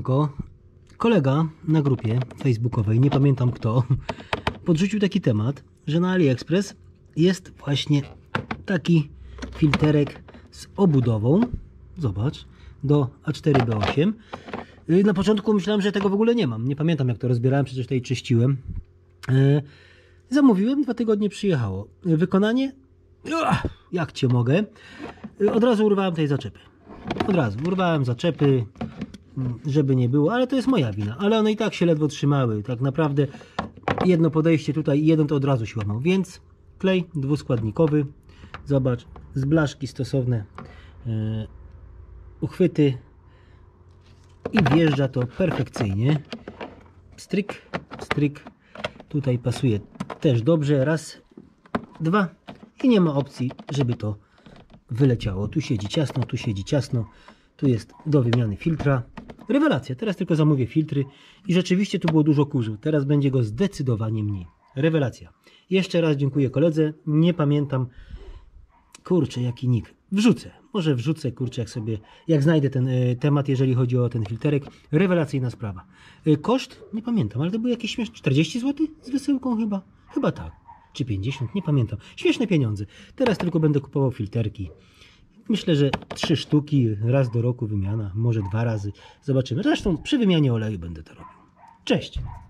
tylko kolega na grupie facebookowej, nie pamiętam kto, podrzucił taki temat, że na AliExpress jest właśnie taki filterek z obudową, zobacz, do A4B8. Na początku myślałem, że tego w ogóle nie mam, nie pamiętam jak to rozbierałem, przecież tutaj czyściłem. Zamówiłem, 2 tygodnie przyjechało. Wykonanie, jak cię mogę, od razu urwałem tej zaczepy. Od razu urwałem zaczepy, żeby nie było, ale to jest moja wina. Ale one i tak się ledwo trzymały. Tak naprawdę jedno podejście tutaj i jeden to od razu się łamał. Więc klej dwuskładnikowy. Zobacz, z blaszki stosowne uchwyty i wjeżdża to perfekcyjnie. Stryk, stryk. Tutaj pasuje też dobrze. Raz, dwa i nie ma opcji, żeby to wyleciało. Tu siedzi ciasno, tu siedzi ciasno. Tu jest do wymiany filtra. Rewelacja. Teraz tylko zamówię filtry i rzeczywiście tu było dużo kurzu. Teraz będzie go zdecydowanie mniej. Rewelacja. Jeszcze raz dziękuję koledze. Nie pamiętam. Kurczę, jaki nick. Wrzucę. Może wrzucę, kurczę, jak znajdę ten temat, jeżeli chodzi o ten filterek. Rewelacyjna sprawa. Koszt? Nie pamiętam, ale to był jakieś śmieszne 40 zł z wysyłką chyba. Chyba tak. Czy 50? Nie pamiętam. Śmieszne pieniądze. Teraz tylko będę kupował filterki. Myślę, że 3 sztuki, raz do roku wymiana, może 2 razy. Zobaczymy. Zresztą przy wymianie oleju będę to robił. Cześć!